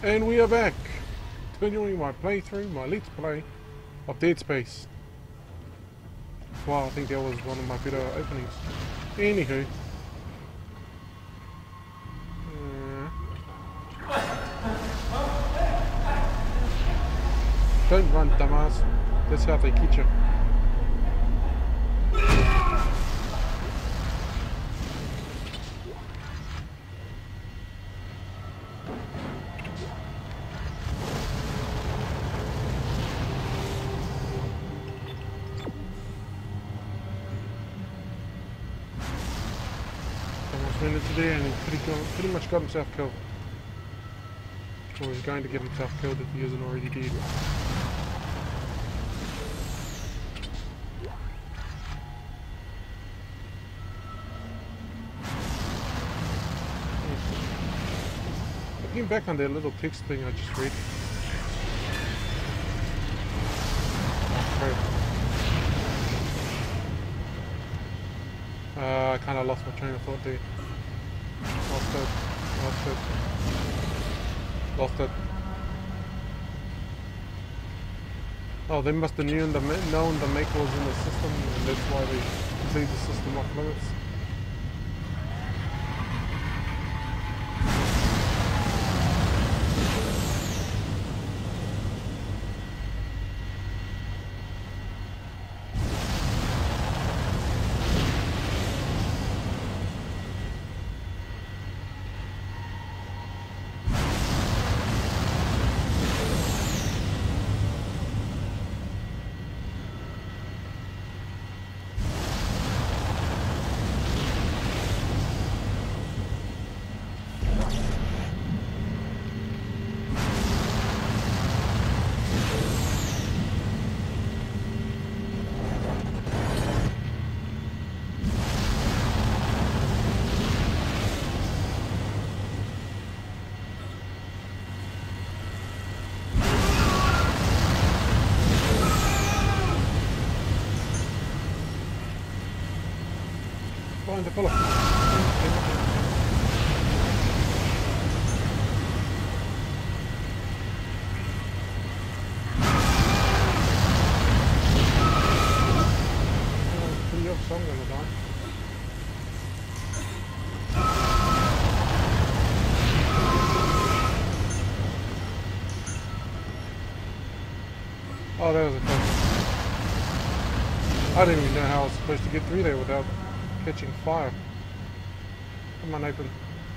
And we are back, continuing my playthrough, my Let's Play of Dead Space. Wow, I think that was one of my better openings. Anywho. Don't run, dumbass. That's how they get you. Went into there and he pretty much got himself killed. Or he's going to get himself killed if he isn't already dead. Looking back on that little text thing I just read. I kind of lost my train of thought there. Lost it. Oh, they must have known the maker was in the system, and that's why they cleared the system off limits. Find the bullet. Pretty off, so I'm gonna die. Oh, that was a close one. I didn't even know how I was supposed to get through there without catching fire. Come on, open.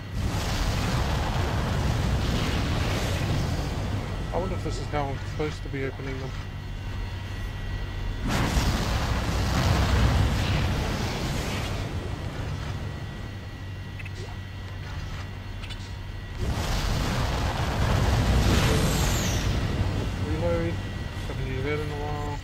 I wonder if this is how I'm supposed to be opening them. Reload. Haven't used that in a while.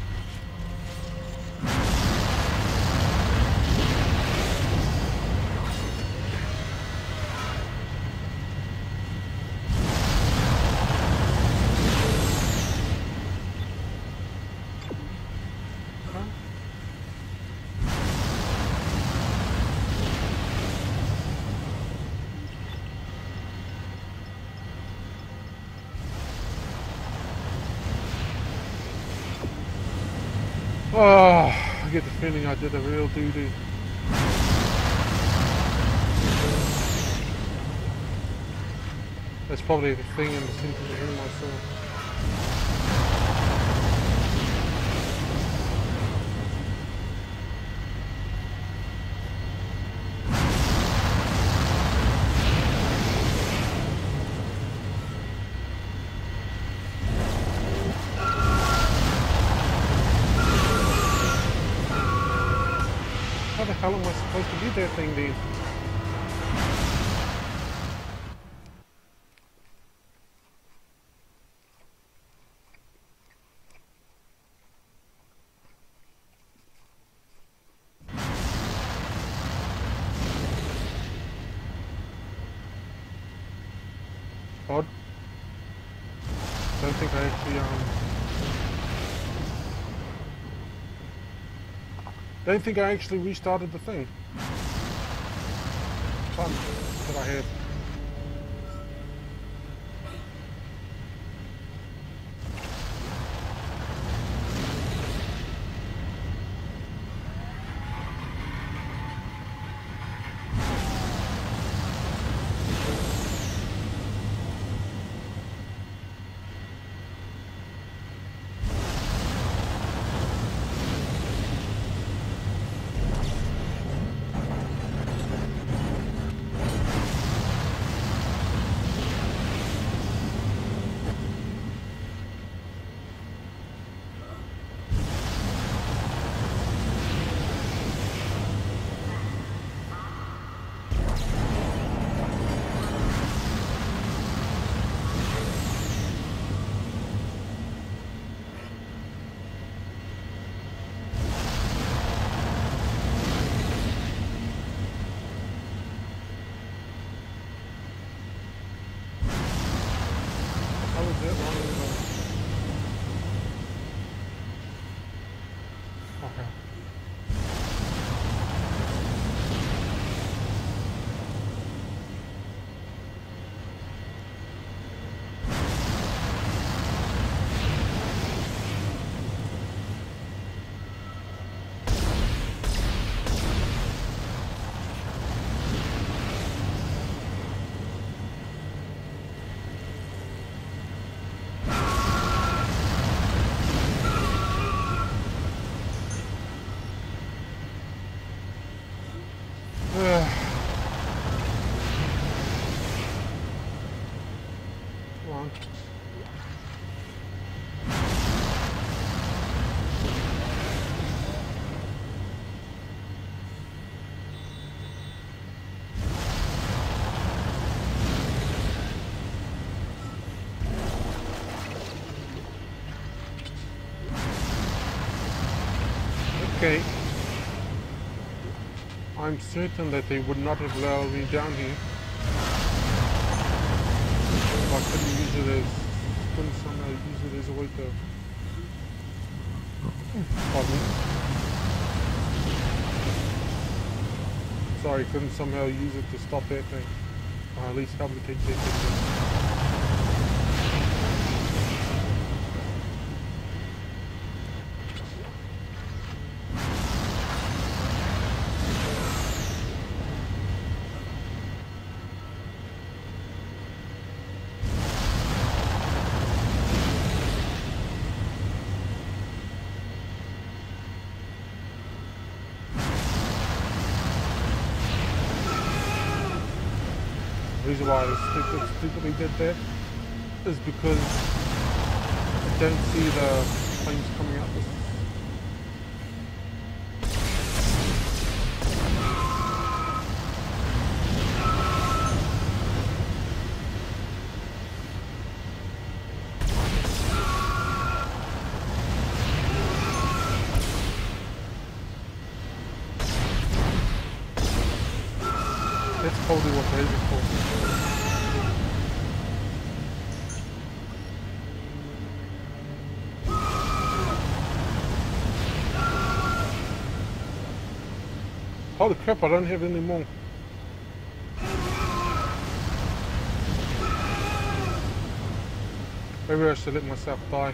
Oh, I get the feeling I did a real doo-doo. That's probably the thing in the center of the room I saw. How the hell am I supposed to get that thing then? Odd. Don't think I actually don't think I actually restarted the thing. Fun that I had. was it long ago? Okay. Come on. Okay. I'm certain that they would not have allowed me down here. I couldn't somehow use it as a way to... Pardon me. Sorry, couldn't somehow use it to stop that thing. Or at least help me take that thing down. The reason why I stupidly did that is because I don't see the planes coming out this. That's probably what they're aiming for. Holy crap, I don't have any more. Maybe I should let myself die.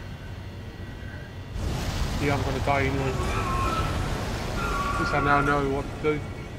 Yeah, I'm gonna die anyway. At least I now know what to do.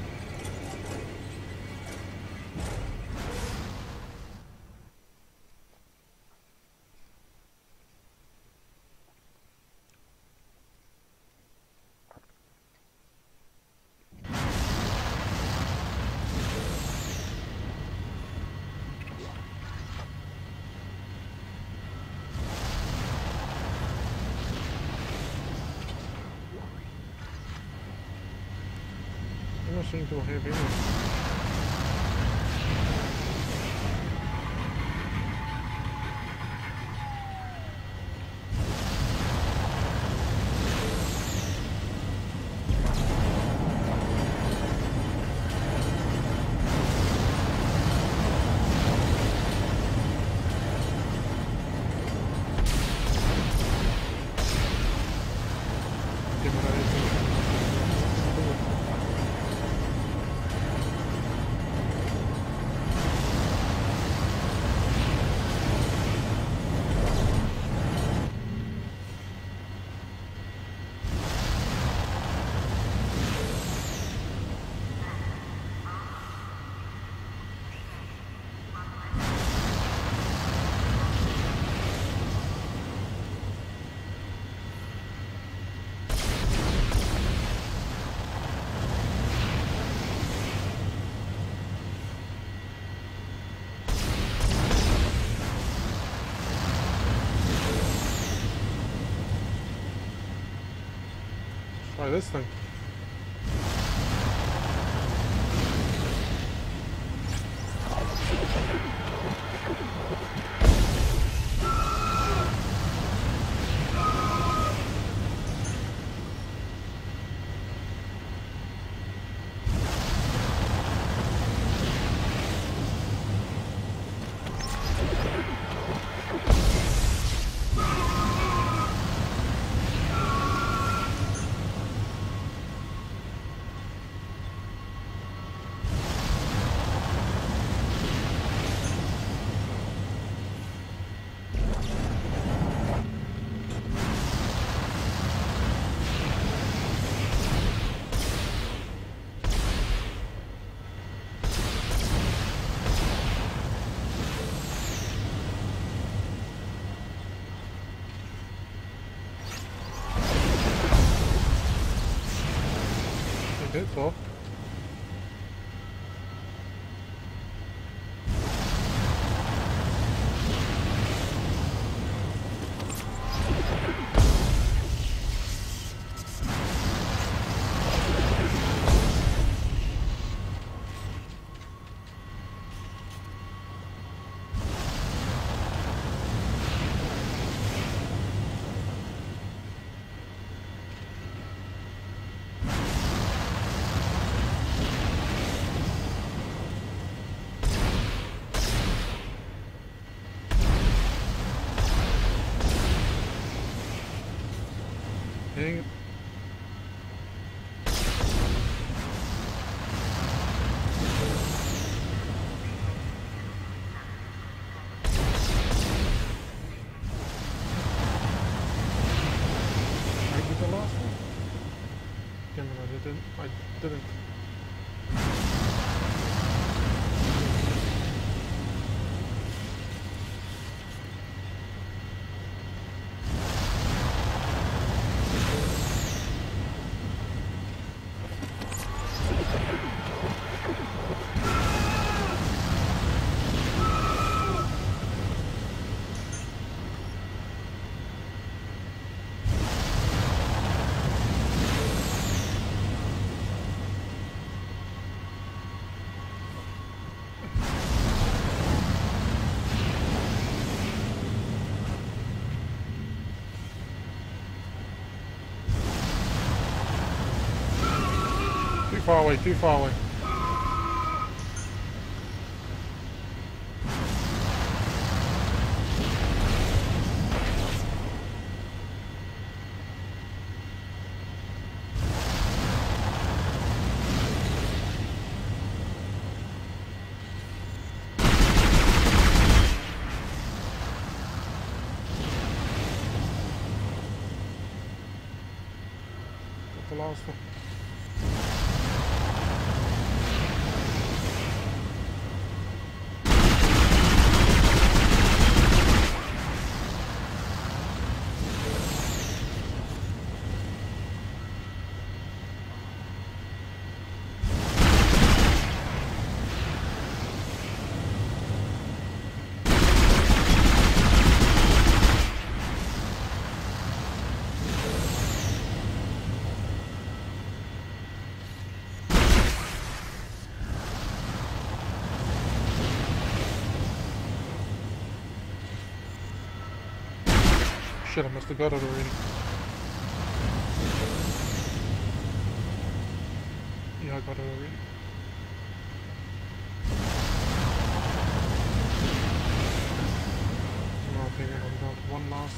I don't seem to have any. Try this thing. It's off. Dang it. I get the last one? Damn it, I didn't. Too far away. That's the last one. Shit, I must have got it already. Yeah, I got it already. No, I think I'm down to one last.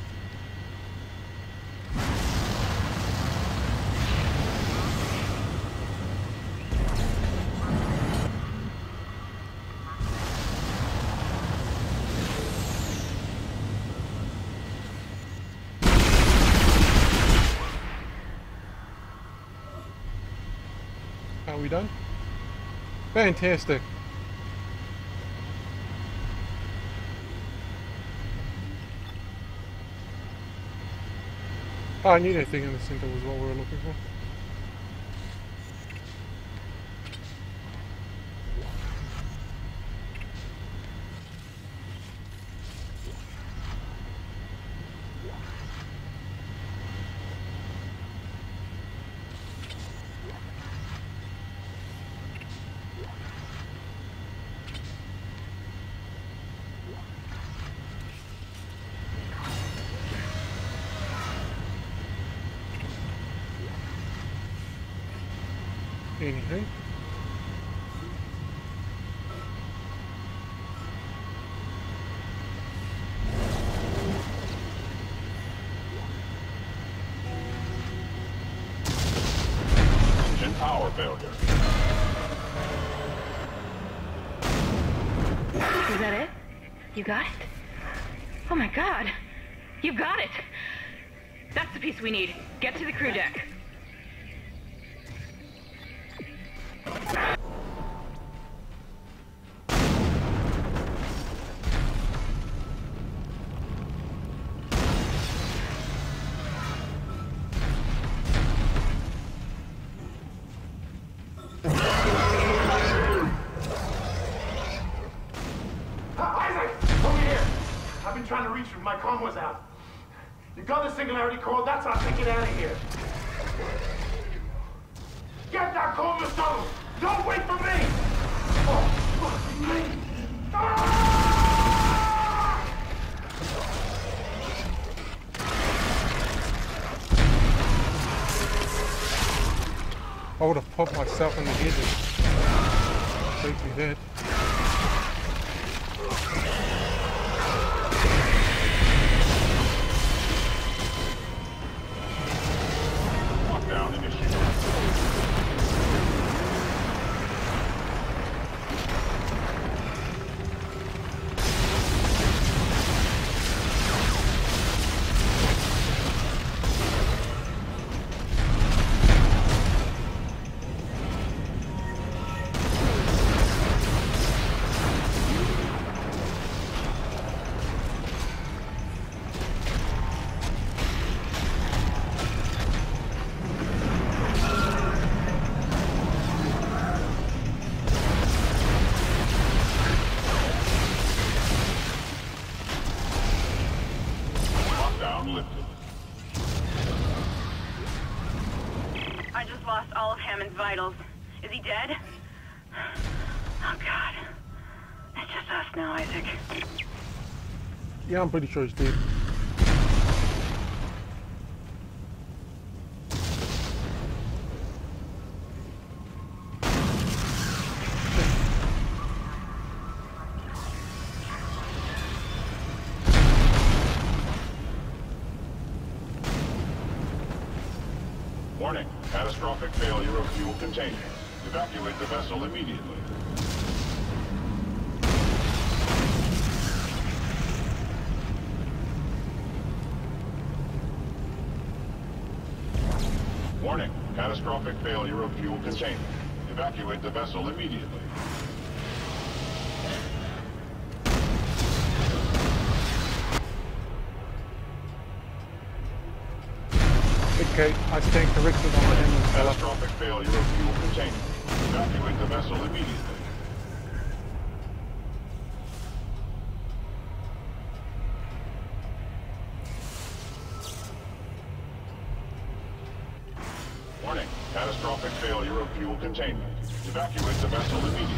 Are we done? Fantastic. Oh, I knew that thing in the center was what we were looking for. Anything? Engine power failure. Is that it? You got it? Oh my god! You got it! That's the piece we need. Get to the crew deck. I've been trying to reach you. My comm was out. You got the singularity code. That's how I take it out of here. Get that code yourself. Don't wait for me. Oh, fuck me. Ah! I would have popped myself in the head and safely dead. Lockdown initiated. I just lost all of Hammond's vitals. Is he dead? Oh God. It's just us now, Isaac. Yeah, I'm pretty sure he's dead. Warning, catastrophic failure of fuel containment. Evacuate the vessel immediately. Warning, catastrophic failure of fuel containment. Evacuate the vessel immediately. Okay, I stand corrected on my end. Catastrophic failure of fuel containment. Evacuate the vessel immediately. Warning, catastrophic failure of fuel containment. Evacuate the vessel immediately.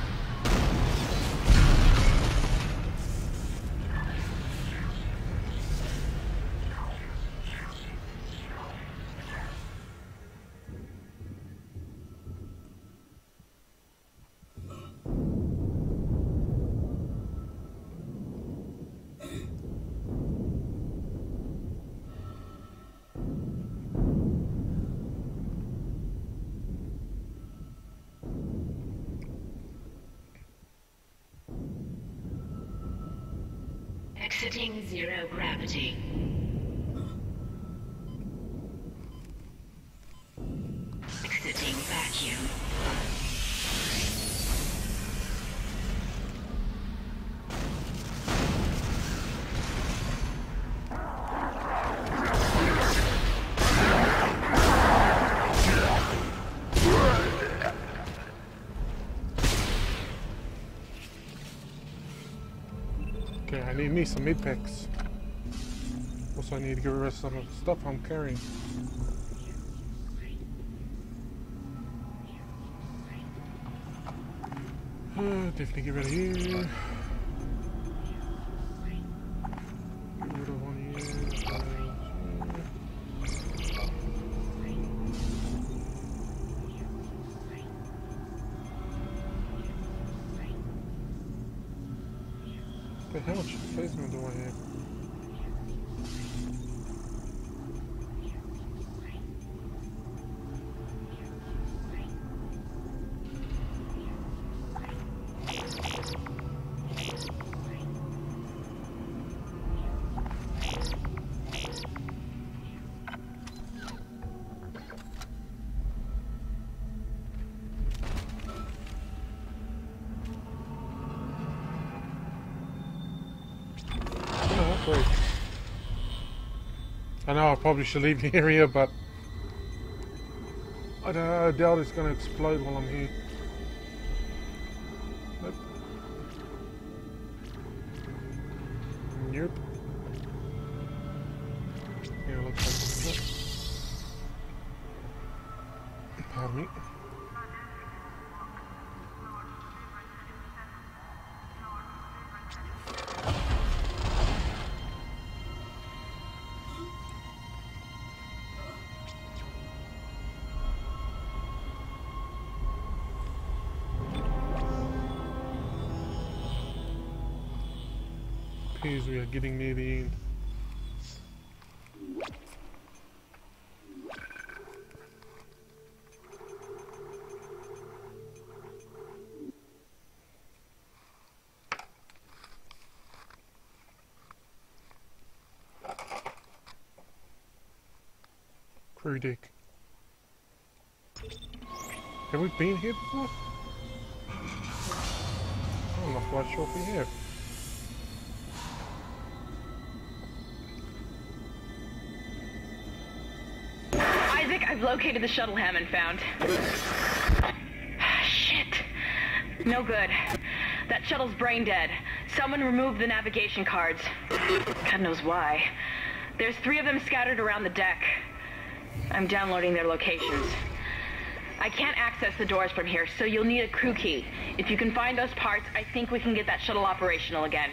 Exiting zero gravity. Exiting vacuum. Okay, I need me some mid packs. Also, I need to get rid of some of the stuff I'm carrying. Definitely get rid of you. Get rid of one of you. How much plasma do I have? Wait. I know I probably should leave the area, but I doubt it's going to explode while I'm here. Nope. here. Yeah, looks like this is it. Pardon me. Appears we are getting near the end. Crew deck. Have we been here before? I'm not quite sure if we have. Isaac, I've located the shuttle Hammond found. Shit. No good. That shuttle's brain dead. Someone removed the navigation cards. God knows why. There's 3 of them scattered around the deck. I'm downloading their locations. I can't access the doors from here, so you'll need a crew key. If you can find those parts, I think we can get that shuttle operational again.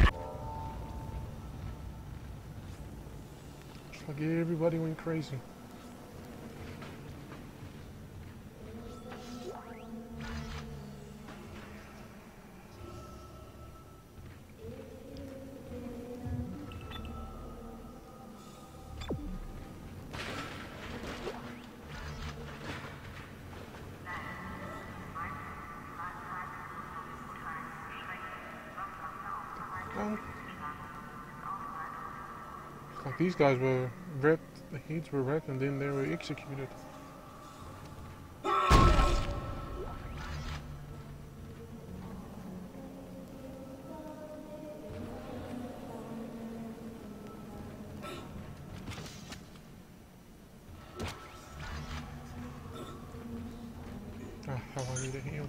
Looks like everybody went crazy. Like these guys were wrapped, the heads were wrapped and then they were executed. Ah, how I need to heal.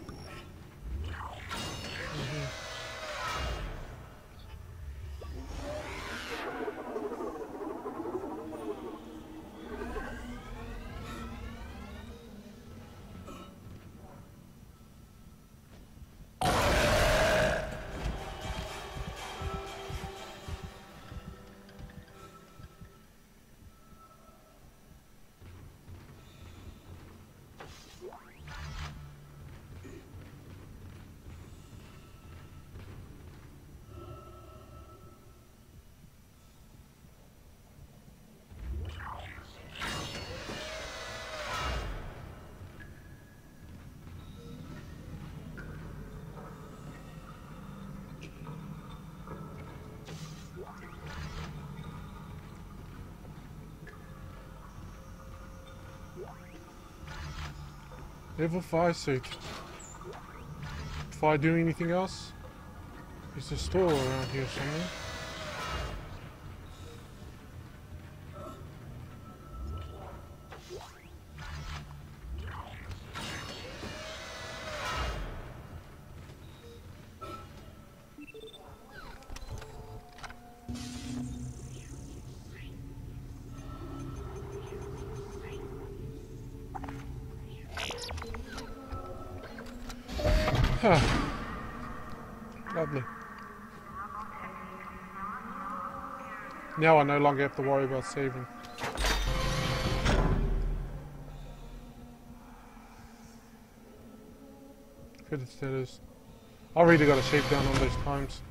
Level 5 suit. If I do anything else, there's a store around here somewhere. Lovely. Now I no longer have to worry about saving. Credit status. I really got to shave down on those times.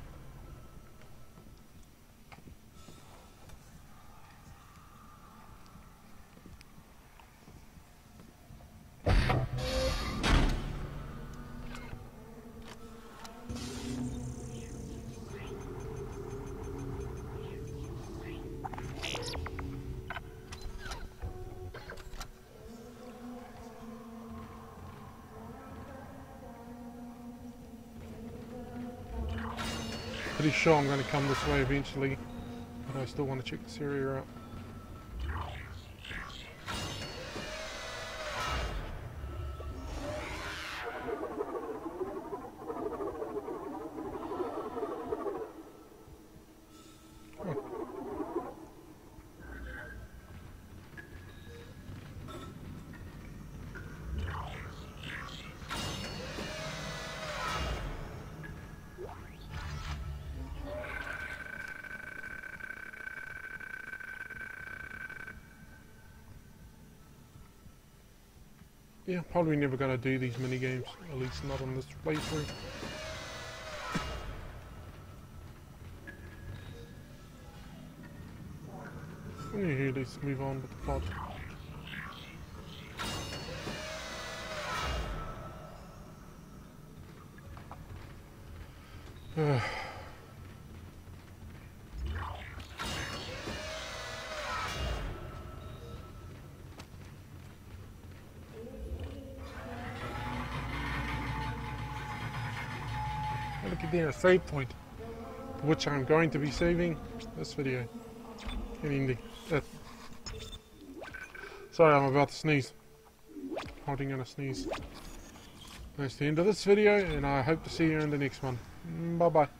Pretty sure I'm going to come this way eventually, but I still want to check this area out. yeah, probably never gonna do these mini games, at least not on this playthrough. Anywho, let's move on with the plot. Look at there, a save point, which I'm going to be saving this video. Ending the. Sorry, I'm about to sneeze. Holding in a sneeze. That's the end of this video, and I hope to see you in the next one. Bye bye.